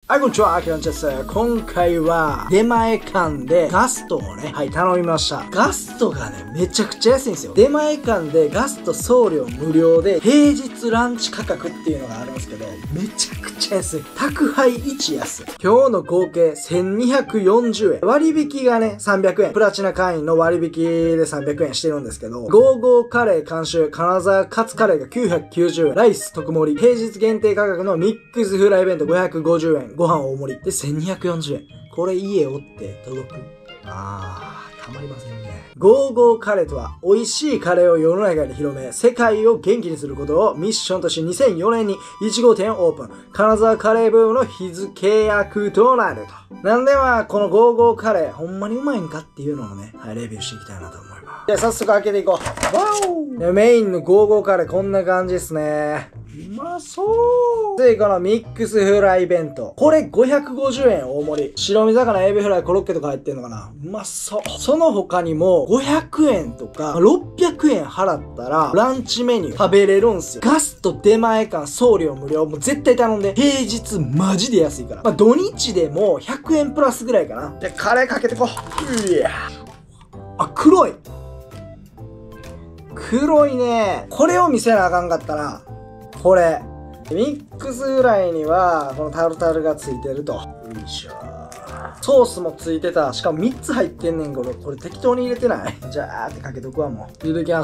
はい、こんにちは、アキランチです。今回は、出前館でガストをね、頼みました。ガストがね、めちゃくちゃ安いんですよ。出前館でガスト送料無料で、平日ランチ価格っていうのがあるんですけど、めちゃくちゃ安い。宅配1安い。今日の合計1240円。割引がね、300円。プラチナ会員の割引で300円してるんですけど、ゴーゴーカレー監修、金沢カツカレーが990円。ライス特盛り。平日限定価格のミックスフライ弁当550円。ご飯大盛り。で、1240円。これ家おって届く？たまりませんね。ゴーゴーカレーとは、美味しいカレーを世の中に広め、世界を元気にすることをミッションとし2004年に1号店をオープン。金沢カレーブームの火付け役となると。なんでこのゴーゴーカレー、ほんまにうまいんかっていうのをね、レビューしていきたいなと思います。じゃあ早速開けていこう。わお！メインのゴーゴーカレーこんな感じですね。うまそう。次このミックスフライ弁当。これ550円大盛り。白身魚、エビフライ、コロッケとか入ってんのかな？うまそう。その他にも500円とか600円払ったらランチメニュー食べれるんすよ。ガスト出前館送料無料。もう絶対頼んで。平日マジで安いから。土日でも100円プラスぐらいかな。で、カレーかけてこう。いや。黒い。黒いね。これを見せなあかんかったら、これ。ミックスフライには、このタルタルがついてると。よいしょ。ソースもついてた。しかも3つ入ってんねんけど、これ適当に入れてない？じゃーってかけとくわ、もう。入れていきます。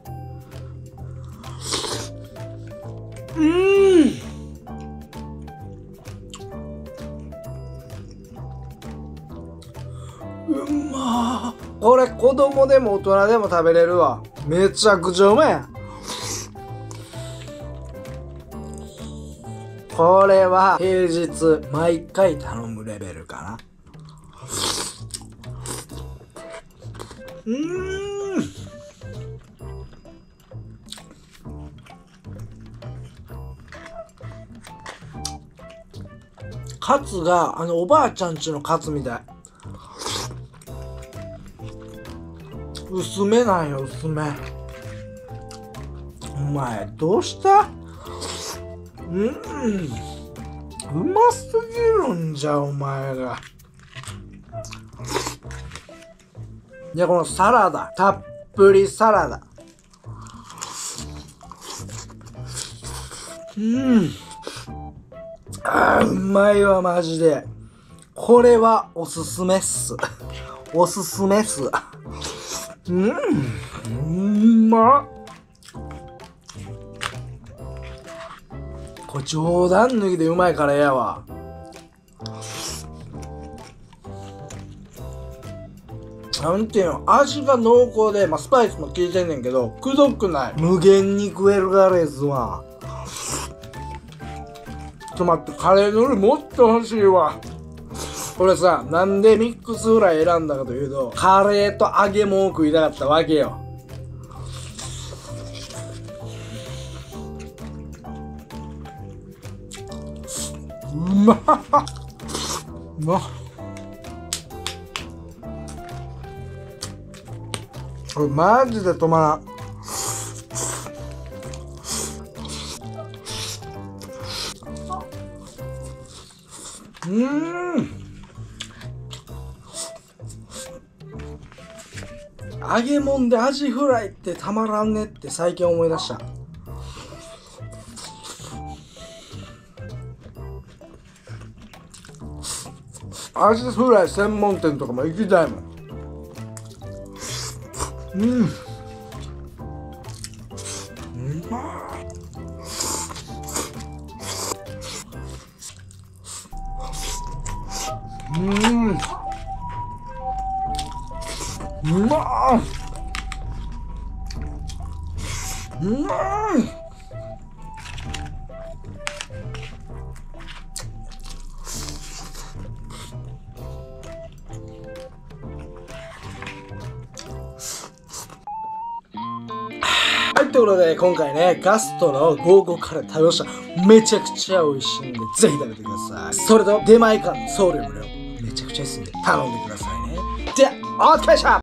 うまー。これ子供でも大人でも食べれるわ。めちゃくちゃうまいやん。これは平日毎回頼むレベルかな。カツがおばあちゃんちのカツみたい。薄めなんよ、薄め。お前どうした？うますぎるんじゃ、お前が。で、このサラダ。たっぷりサラダ。うまいわ、マジで。これはおすすめっす。おすすめっす。うまっ。これ冗談抜きでうまいカレーやわ。なんていうの、味が濃厚で、スパイスも効いてんねんけど、くどくない。無限に食えるカレーっすわ。ちょっと待って、カレーのルーもっと欲しいわ。これさ、なんでミックスフライ選んだかというと、カレーと揚げ物を食いたかったわけよ。うまっ。うまっ。これマジで止まらん。揚げ物でアジフライってたまらんねって最近思い出した。アジフライ専門店とかも行きたいもん。うまっ。うまっ。はい、ということで、今回ね、ガストのゴーゴーカレー食べました。めちゃくちゃ美味しいんで、ぜひ食べてください。それと、出前館の送料無料。めちゃくちゃ安いんで、頼んでくださいね。じゃあ、お疲れっした。